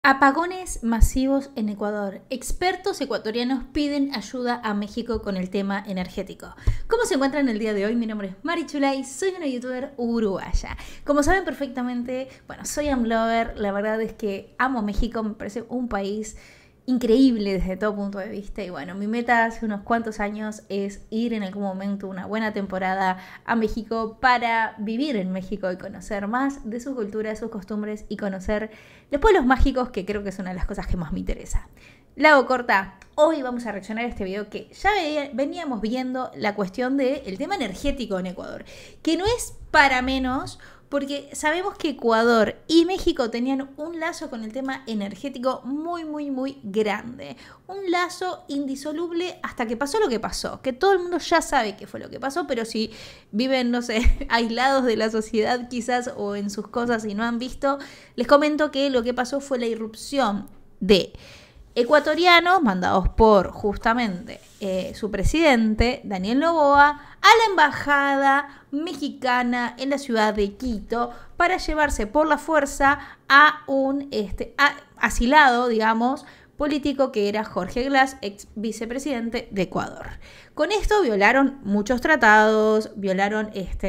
Apagones masivos en Ecuador. Expertos ecuatorianos piden ayuda a México con el tema energético. ¿Cómo se encuentran el día de hoy? Mi nombre es Mari Chulay, soy una youtuber uruguaya. Como saben perfectamente, soy Amlover. La verdad es que amo México, me parece un país increíble desde todo punto de vista. Y mi meta hace unos cuantos años es ir en algún momento una buena temporada a México para vivir en México y conocer más de su cultura, de sus costumbres y conocer los pueblos mágicos, que creo que es una de las cosas que más me interesa. La hago corta. Hoy vamos a reaccionar a este video que ya veníamos viendo la cuestión del tema energético en Ecuador, que no es para menos, porque sabemos que Ecuador y México tenían un lazo con el tema energético muy grande. Un lazo indisoluble hasta que pasó lo que pasó. Que todo el mundo ya sabe qué fue lo que pasó, pero si viven, no sé, aislados de la sociedad quizás o en sus cosas y no han visto, les comento que lo que pasó fue la irrupción de ecuatorianos mandados por justamente su presidente, Daniel Noboa, a la embajada mexicana en la ciudad de Quito para llevarse por la fuerza a un asilado, digamos, político que era Jorge Glass, ex vicepresidente de Ecuador. Con esto violaron muchos tratados, violaron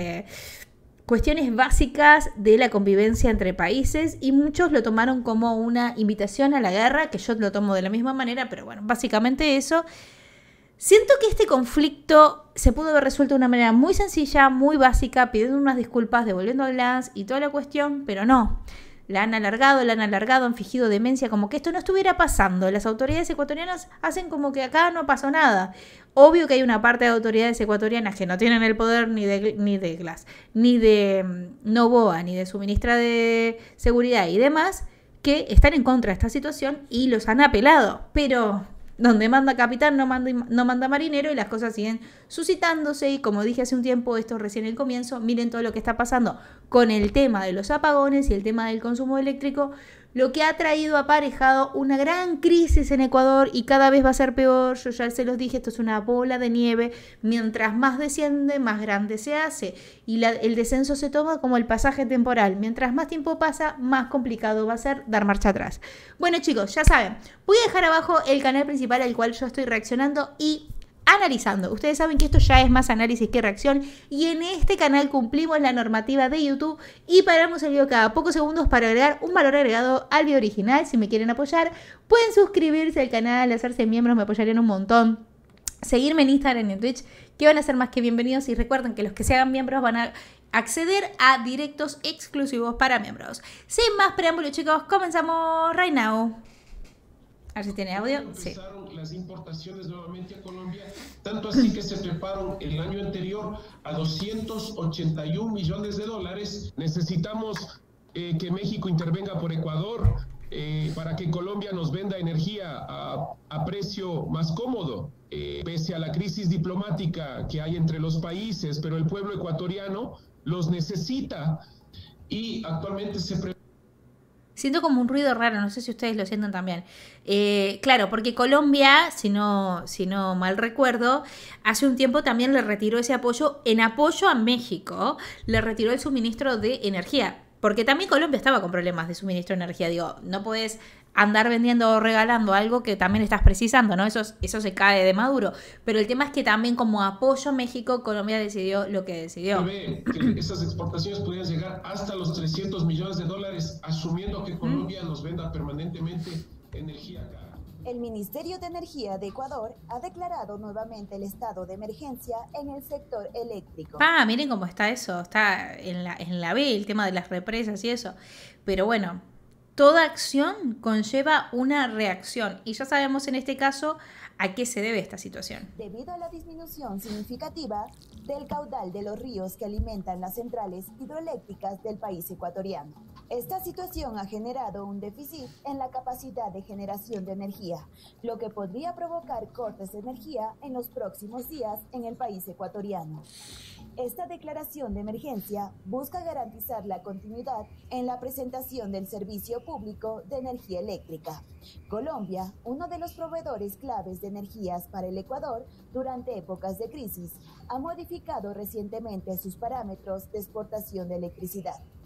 cuestiones básicas de la convivencia entre países y muchos lo tomaron como una invitación a la guerra, que yo lo tomo de la misma manera, pero básicamente eso. Siento que este conflicto se pudo haber resuelto de una manera muy sencilla, muy básica, pidiendo unas disculpas, devolviendo a Glass y toda la cuestión, pero no. La han alargado, han fingido demencia, como que esto no estuviera pasando. Las autoridades ecuatorianas hacen como que acá no pasó nada. Obvio que hay una parte de autoridades ecuatorianas que no tienen el poder ni de Glass, ni de Noboa, ni de su ministra de Seguridad y demás, que están en contra de esta situación y los han apelado. Pero donde manda capitán no manda marinero y las cosas siguen suscitándose. Y como dije hace un tiempo, esto es recién el comienzo, miren todo lo que está pasando con el tema de los apagones y el tema del consumo eléctrico, lo que ha traído aparejado una gran crisis en Ecuador y cada vez va a ser peor. Yo ya se los dije, esto es una bola de nieve, mientras más desciende, más grande se hace y el descenso se toma como el pasaje temporal. Mientras más tiempo pasa, más complicado va a ser dar marcha atrás. Bueno chicos, ya saben, voy a dejar abajo el canal principal al cual yo estoy reaccionando y analizando. Ustedes saben que esto ya es más análisis que reacción y en este canal cumplimos la normativa de YouTube y paramos el video cada pocos segundos para agregar un valor agregado al video original. Si me quieren apoyar, pueden suscribirse al canal, hacerse miembros, me apoyarían un montón. Seguirme en Instagram y en Twitch, que van a ser más que bienvenidos. Y recuerden que los que se hagan miembros van a acceder a directos exclusivos para miembros. Sin más preámbulo, chicos, comenzamos right now. A ver si tiene audio. Empezaron las importaciones nuevamente a Colombia, tanto así que se treparon el año anterior a 281 millones de dólares. Necesitamos que México intervenga por Ecuador para que Colombia nos venda energía a precio más cómodo, pese a la crisis diplomática que hay entre los países, pero el pueblo ecuatoriano los necesita y actualmente se Siento como un ruido raro, no sé si ustedes lo sienten también. Claro, porque Colombia, si no mal recuerdo, hace un tiempo también le retiró ese apoyo, en apoyo a México, le retiró el suministro de energía. Porque también Colombia estaba con problemas de suministro de energía. Digo, no podés andar vendiendo o regalando algo que también estás precisando, ¿no? Eso se cae de Maduro. Pero el tema es que también como apoyo a México, Colombia decidió lo que decidió. Ve que esas exportaciones podrían llegar hasta los 300 millones de dólares, asumiendo que Colombia nos venda permanentemente energía cara. El Ministerio de Energía de Ecuador ha declarado nuevamente el estado de emergencia en el sector eléctrico. Miren cómo está eso, está en la B, el tema de las represas y eso. Pero bueno, toda acción conlleva una reacción y ya sabemos en este caso a qué se debe esta situación. Debido a la disminución significativa del caudal de los ríos que alimentan las centrales hidroeléctricas del país ecuatoriano. Esta situación ha generado un déficit en la capacidad de generación de energía, lo que podría provocar cortes de energía en los próximos días en el país ecuatoriano. Esta declaración de emergencia busca garantizar la continuidad en la presentación del servicio público de energía eléctrica. Colombia, uno de los proveedores claves de energías para el Ecuador durante épocas de crisis, ha modificado recientemente sus parámetros de exportación de electricidad.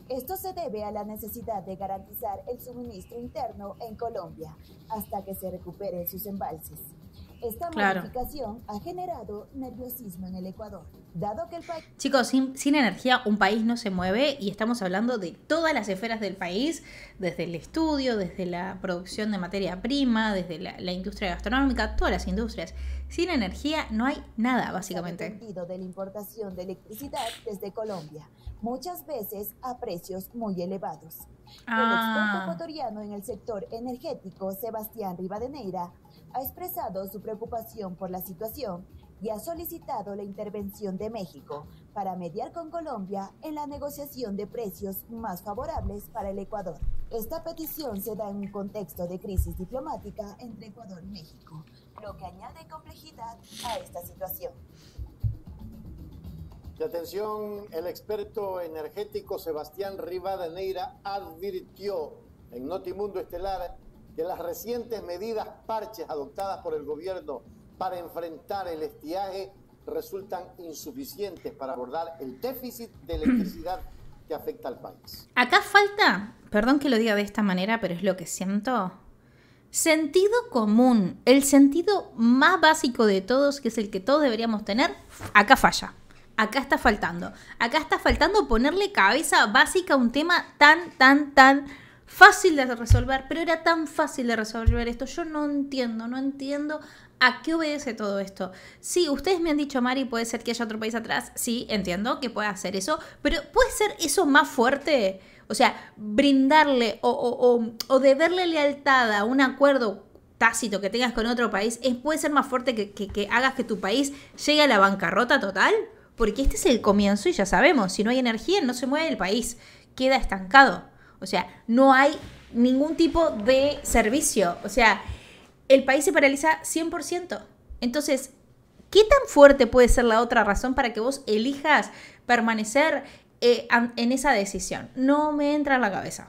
Esto se debe a la necesidad de garantizar el suministro interno en Colombia hasta que se recuperen sus embalses. Esta modificación ha generado nerviosismo en el Ecuador, dado que el país... Chicos, sin energía un país no se mueve, y estamos hablando de todas las esferas del país, desde el estudio, desde la producción de materia prima, desde la industria gastronómica, todas las industrias. Sin energía no hay nada, básicamente. Dependido de la importación de electricidad desde Colombia, muchas veces a precios muy elevados. El experto ecuatoriano en el sector energético, Sebastián Rivadeneira, ha expresado su preocupación por la situación y ha solicitado la intervención de México para mediar con Colombia en la negociación de precios más favorables para el Ecuador. Esta petición se da en un contexto de crisis diplomática entre Ecuador y México, lo que añade complejidad a esta situación. Y atención, el experto energético Sebastián Rivadeneira advirtió en Notimundo Estelar que las recientes medidas parches adoptadas por el gobierno para enfrentar el estiaje resultan insuficientes para abordar el déficit de electricidad que afecta al país. Acá falta, perdón que lo diga de esta manera, pero es lo que siento, sentido común. El sentido más básico de todos, que es el que todos deberíamos tener, acá falla. Acá está faltando. Acá está faltando ponerle cabeza básica a un tema tan fácil de resolver, pero era tan fácil de resolver esto. Yo no entiendo a qué obedece todo esto. Sí, ustedes me han dicho, Mari, puede ser que haya otro país atrás. Sí, entiendo que pueda hacer eso, pero ¿puede ser eso más fuerte? O sea, brindarle o deberle lealtad a un acuerdo tácito que tengas con otro país, puede ser más fuerte que hagas que tu país llegue a la bancarrota total. Porque este es el comienzo y ya sabemos, si no hay energía no se mueve el país, queda estancado. O sea, no hay ningún tipo de servicio. O sea, el país se paraliza 100%. Entonces, ¿qué tan fuerte puede ser la otra razón para que vos elijas permanecer en esa decisión? No me entra en la cabeza.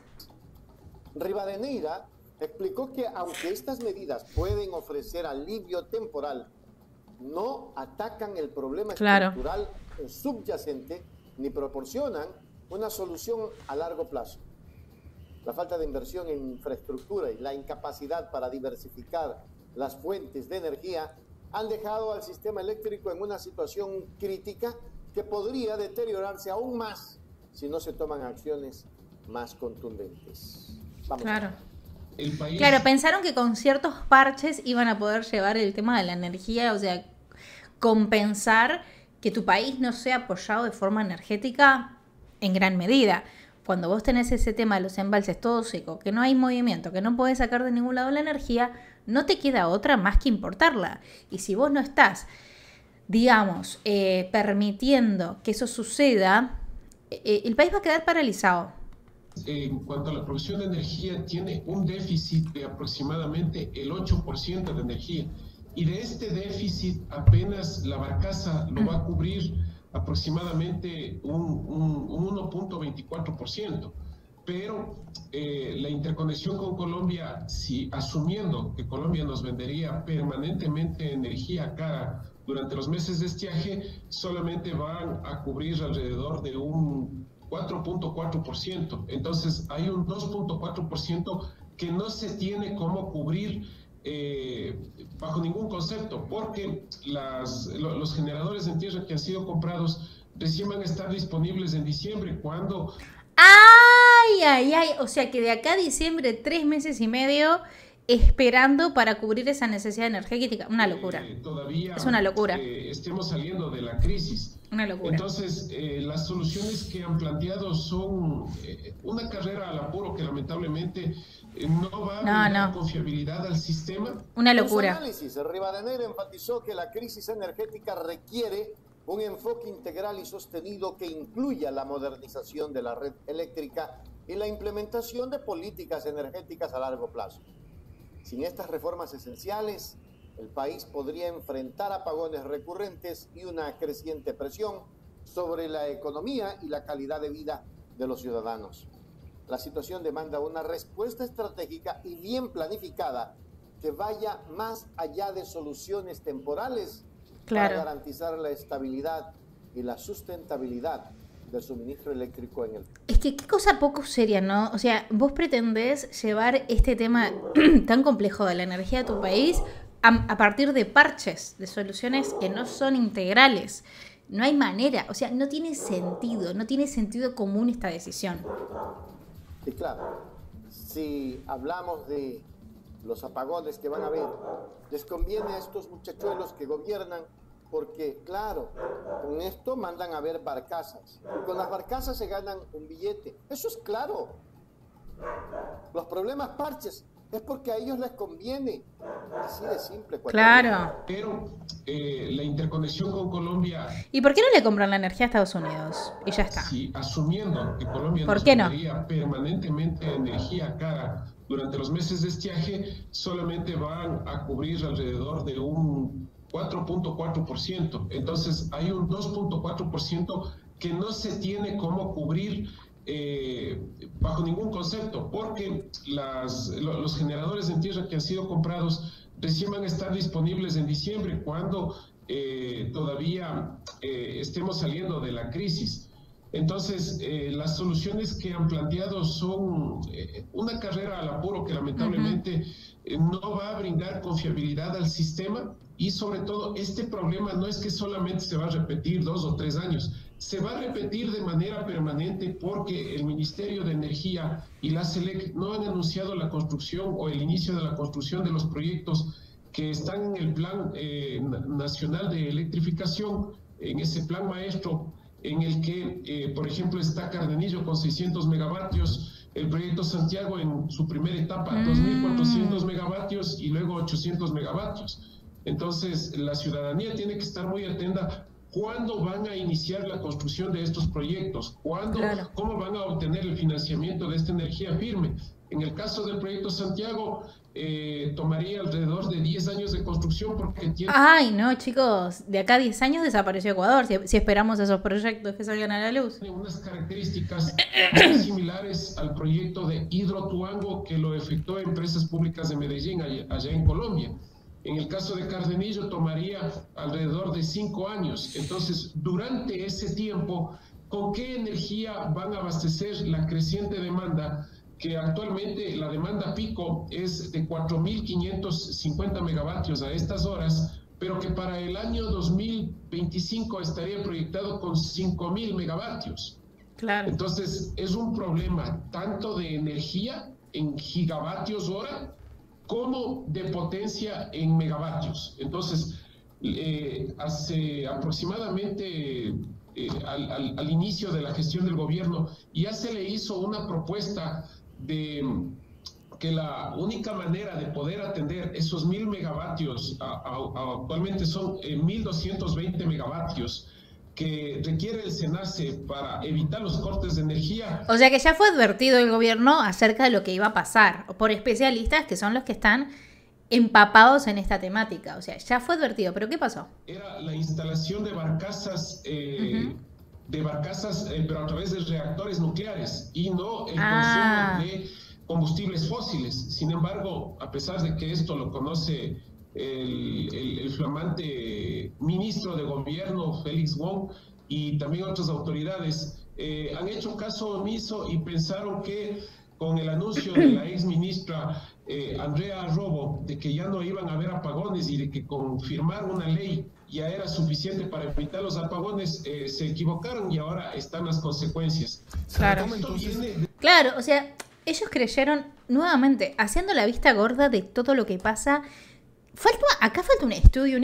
Rivadeneira explicó que aunque estas medidas pueden ofrecer alivio temporal, no atacan el problema estructural subyacente ni proporcionan una solución a largo plazo. La falta de inversión en infraestructura y la incapacidad para diversificar las fuentes de energía han dejado al sistema eléctrico en una situación crítica que podría deteriorarse aún más si no se toman acciones más contundentes. Vamos. Claro, pensaron que con ciertos parches iban a poder llevar el tema de la energía, o sea, compensar que tu país no sea apoyado de forma energética en gran medida. Cuando vos tenés ese tema de los embalses todo seco, que no hay movimiento, que no podés sacar de ningún lado la energía, no te queda otra más que importarla. Y si vos no estás, digamos, permitiendo que eso suceda, el país va a quedar paralizado. En cuanto a la producción de energía, tiene un déficit de aproximadamente el 8% de energía. Y de este déficit apenas la barcaza lo va a cubrir aproximadamente un 1.24%. Pero la interconexión con Colombia, si asumiendo que Colombia nos vendería permanentemente energía cara durante los meses de estiaje, solamente van a cubrir alrededor de un 4.4%. Entonces hay un 2.4% que no se tiene cómo cubrir bajo ningún concepto, porque los generadores en tierra que han sido comprados recién van a estar disponibles en diciembre, cuando... ¡Ay! O sea que de acá a diciembre, 3 meses y medio esperando para cubrir esa necesidad energética. Una locura. Todavía es una locura. Estemos saliendo de la crisis. Una locura. Entonces, las soluciones que han planteado son una carrera al apuro que lamentablemente no va a dar confiabilidad al sistema. Una locura. En su análisis, Rivadeneira enfatizó que la crisis energética requiere un enfoque integral y sostenido que incluya la modernización de la red eléctrica y la implementación de políticas energéticas a largo plazo. Sin estas reformas esenciales, el país podría enfrentar apagones recurrentes y una creciente presión sobre la economía y la calidad de vida de los ciudadanos. La situación demanda una respuesta estratégica y bien planificada que vaya más allá de soluciones temporales para garantizar la estabilidad y la sustentabilidad del suministro eléctrico en el... Es que qué cosa poco seria, ¿no? O sea, vos pretendés llevar este tema tan complejo de la energía a tu país a partir de parches, de soluciones que no son integrales. No hay manera, o sea, no tiene sentido común esta decisión. Y claro, si hablamos de los apagones que van a haber, les conviene a estos muchachuelos que gobiernan porque, claro, con esto mandan a ver barcazas. Y con las barcazas se ganan un billete. Eso es claro. Los problemas parches es porque a ellos les conviene. Así de simple. Claro. Pero la interconexión con Colombia... ¿Y por qué no le compran la energía a Estados Unidos? Y ya está. Sí, asumiendo que Colombia ¿Por qué no? permanentemente energía cara durante los meses de estiaje, solamente van a cubrir alrededor de un 4.4%. Entonces hay un 2.4% que no se tiene cómo cubrir bajo ningún concepto, porque los generadores en tierra que han sido comprados recién van a estar disponibles en diciembre, cuando todavía estemos saliendo de la crisis. Entonces, las soluciones que han planteado son una carrera al apuro que lamentablemente no va a brindar confiabilidad al sistema, y sobre todo este problema no es que solamente se va a repetir 2 o 3 años, se va a repetir de manera permanente porque el Ministerio de Energía y la SELEC no han anunciado la construcción o el inicio de la construcción de los proyectos que están en el Plan Nacional de Electrificación, en ese plan maestro, en el que, por ejemplo, está Cardenillo con 600 megavatios, el proyecto Santiago en su primera etapa, 2.400 megavatios y luego 800 megavatios. Entonces, la ciudadanía tiene que estar muy atenta. ¿Cuándo van a iniciar la construcción de estos proyectos? ¿Cuándo? Claro. ¿Cómo van a obtener el financiamiento de esta energía firme? En el caso del proyecto Santiago, tomaría alrededor de 10 años de construcción porque tiene... Ay, no, chicos, de acá a 10 años desapareció Ecuador, si esperamos esos proyectos que salgan a la luz. Tiene unas características muy similares al proyecto de Hidroituango que lo efectuó Empresas Públicas de Medellín, allá en Colombia. En el caso de Cardenillo tomaría alrededor de 5 años. Entonces, durante ese tiempo, ¿con qué energía van a abastecer la creciente demanda? Que actualmente la demanda pico es de 4.550 megavatios a estas horas, pero que para el año 2025 estaría proyectado con 5.000 megavatios. Claro. Entonces, es un problema tanto de energía en gigavatios hora, como de potencia en megavatios. Entonces, hace aproximadamente al inicio de la gestión del gobierno, ya se le hizo una propuesta de que la única manera de poder atender esos 1.000 megavatios, actualmente son 1.220 megavatios, que requiere el SENACE para evitar los cortes de energía. O sea que ya fue advertido el gobierno acerca de lo que iba a pasar por especialistas que son los que están empapados en esta temática. O sea, ya fue advertido, pero ¿qué pasó? Era la instalación de barcazas, pero a través de reactores nucleares y no el consumo de combustibles fósiles. Sin embargo, a pesar de que esto lo conoce el flamante ministro de gobierno, Félix Wong, y también otras autoridades, han hecho caso omiso y pensaron que con el anuncio de la ex ministra Andrea Robo de que ya no iban a haber apagones y de que con firmar una ley ya era suficiente para evitar los apagones, se equivocaron y ahora están las consecuencias. Claro, claro, o sea, ellos creyeron nuevamente, haciendo la vista gorda de todo lo que pasa. Acá falta un estudio, un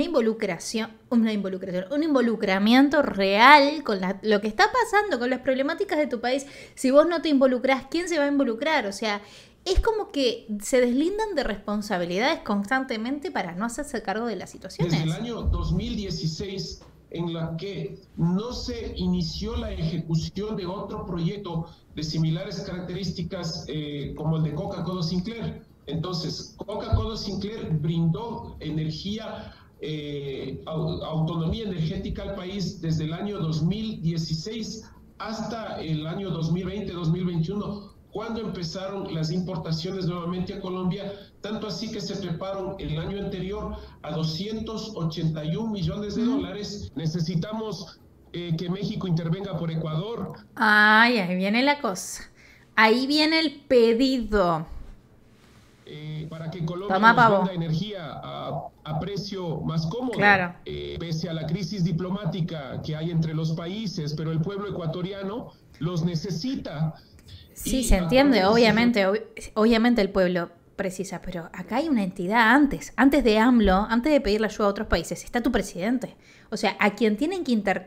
involucramiento real con lo que está pasando, con las problemáticas de tu país. Si vos no te involucrás, ¿quién se va a involucrar? O sea, es como que se deslindan de responsabilidades constantemente para no hacerse cargo de las situaciones. Desde el año 2016, en la que no se inició la ejecución de otro proyecto de similares características como el de Coca-Cola Sinclair. Entonces, Coca-Cola Sinclair brindó energía, autonomía energética al país desde el año 2016 hasta el año 2020-2021, cuando empezaron las importaciones nuevamente a Colombia, tanto así que se treparon el año anterior a 281 millones de dólares. Necesitamos que México intervenga por Ecuador. Ay, ahí viene la cosa. Ahí viene el pedido. Para que Colombia Toma, nos pavo. venda energía a precio más cómodo, Claro. Pese a la crisis diplomática que hay entre los países, pero el pueblo ecuatoriano los necesita. Sí, Y se entiende, actualmente obviamente el pueblo precisa, pero acá hay una entidad antes de AMLO, antes de pedirle ayuda a otros países, está tu presidente. O sea, a quien tienen que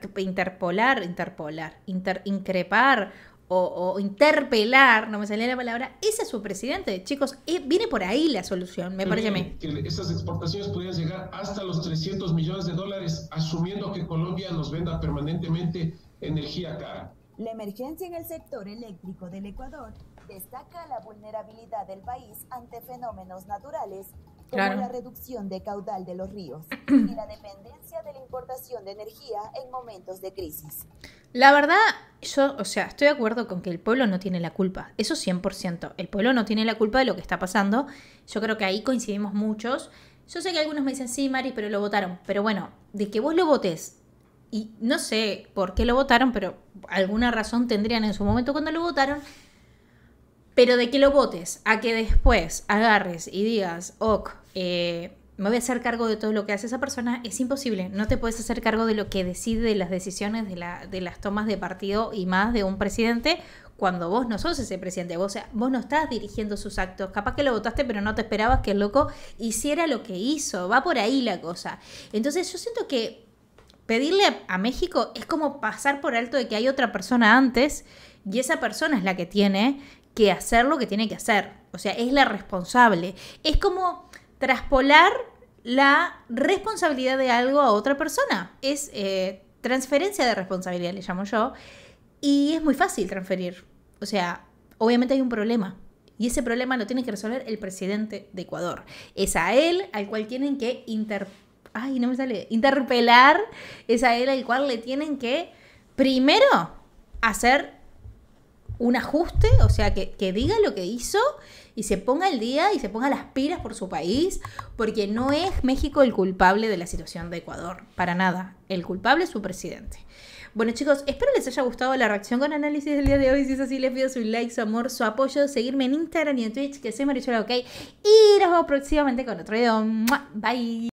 increpar o interpelar, no me salía la palabra, ese es su presidente. Chicos, viene por ahí la solución, me parece a mí. que esas exportaciones podrían llegar hasta los 300 millones de dólares, asumiendo que Colombia nos venda permanentemente energía cara. La emergencia en el sector eléctrico del Ecuador destaca la vulnerabilidad del país ante fenómenos naturales como Claro. la reducción de caudal de los ríos y la dependencia de la importación de energía en momentos de crisis. La verdad, yo, o sea, estoy de acuerdo con que el pueblo no tiene la culpa. Eso 100%. El pueblo no tiene la culpa de lo que está pasando. Yo creo que ahí coincidimos muchos. Yo sé que algunos me dicen, sí, Mari, pero lo votaron. Pero bueno, de que vos lo votes, y no sé por qué lo votaron, pero alguna razón tendrían en su momento cuando lo votaron. Pero de que lo votes a que después agarres y digas, ok, me voy a hacer cargo de todo lo que hace esa persona, es imposible. No te puedes hacer cargo de lo que decide, de las decisiones, de las tomas de partido y más de un presidente cuando vos no sos ese presidente. Vos no estás dirigiendo sus actos. Capaz que lo votaste, pero no te esperabas que el loco hiciera lo que hizo. Va por ahí la cosa. Entonces yo siento que pedirle a México es como pasar por alto de que hay otra persona antes y esa persona es la que tiene que hacer lo que tiene que hacer. O sea, es la responsable. Es como traspolar la responsabilidad de algo a otra persona. Es transferencia de responsabilidad, le llamo yo. Y es muy fácil transferir. O sea, obviamente hay un problema. Y ese problema lo tiene que resolver el presidente de Ecuador. Es a él al cual tienen que interpelar. Es a él al cual le tienen que primero hacer un ajuste, o sea, que diga lo que hizo y se ponga al día y se ponga las pilas por su país, porque no es México el culpable de la situación de Ecuador, para nada. El culpable es su presidente. Bueno, chicos, espero les haya gustado la reacción con análisis del día de hoy. Si es así, les pido su like, su amor, su apoyo, seguirme en Instagram y en Twitch, que soy Marichuela, ok. Y nos vemos próximamente con otro video. ¡Mua! Bye.